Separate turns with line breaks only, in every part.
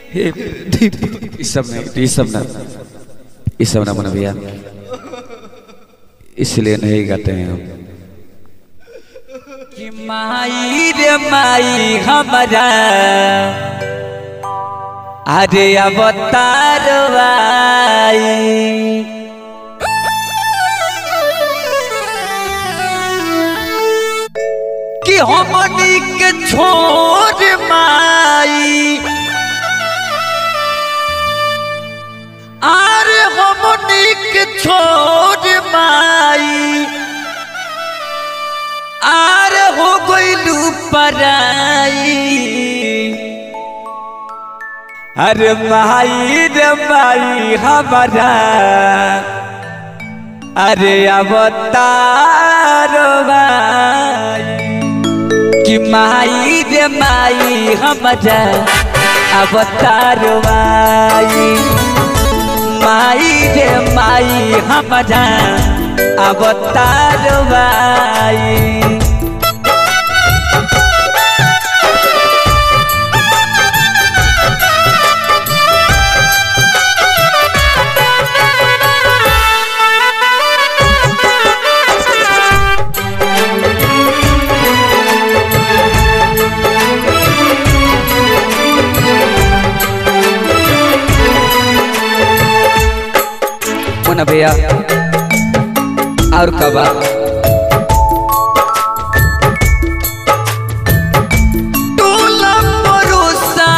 इस सब ना बना भैया, इसलिए नहीं गाते हैं हम
कि माई रे माई हमारा अरे अवतार कि हमनी के छोड़ माई अरे हमनी के छोड़ माई अरे हो गइलू पराई। अरे माई रे माई हमारा अरे अवतार कि माई रे माई हमारा अवतार माई रे माई हमारा अवतार भैया और कबा टोला परोसा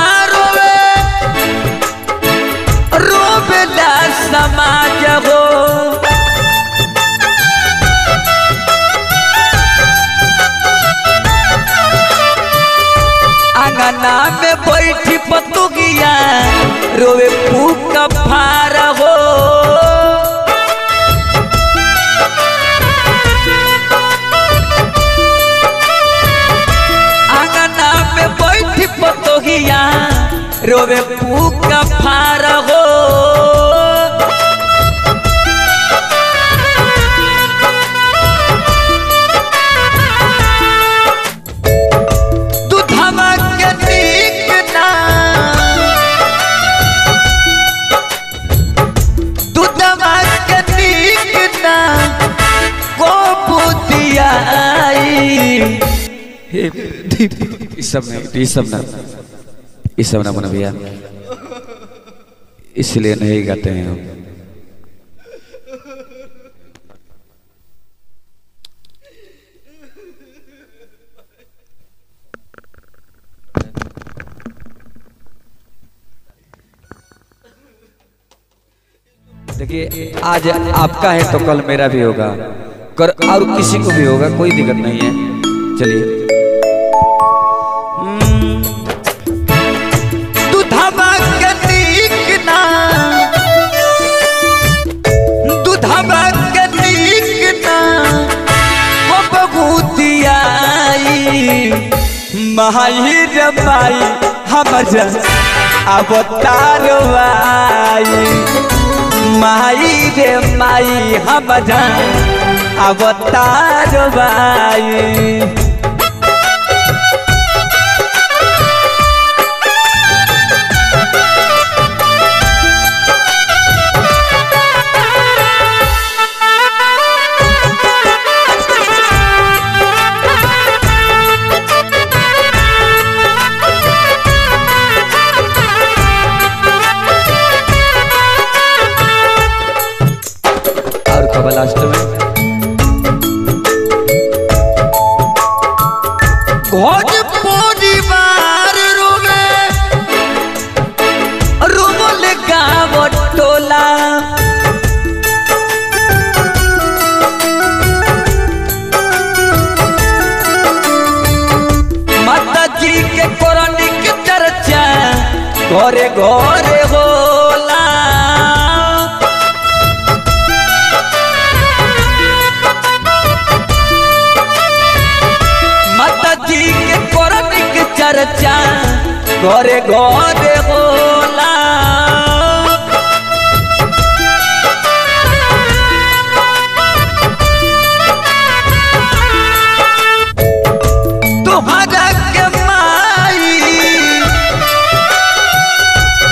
रोबेला समाज हो अंगना में बैठी पतुगिया रोवे फूका फार हो रोवे फूका फार हो दूधवा के नीक ना दूधवा के नीक ना को बुदिया
इस सब ना बना भैया, इसलिए नहीं गाते हैं हम देखिए आज आपका है तो कल मेरा भी होगा और किसी को भी होगा, कोई दिक्कत नहीं है। चलिए
माई रे माई हमारा अवतार माई रे माई हमारा अवतार लास्ट में परिवार रोमल गाँव टोला माता जी के पौराणिक चर्चा घरे घरे होला चर्चा घरे घरे होला तुम्हारा के माई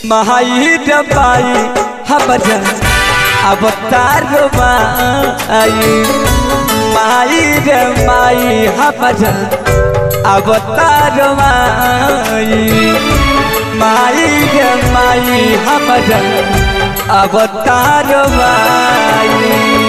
माई रे माई हमारा अवतार माई, माई रे माई हमारा अवतार माई, माई रे माई हमारा अवतार माई।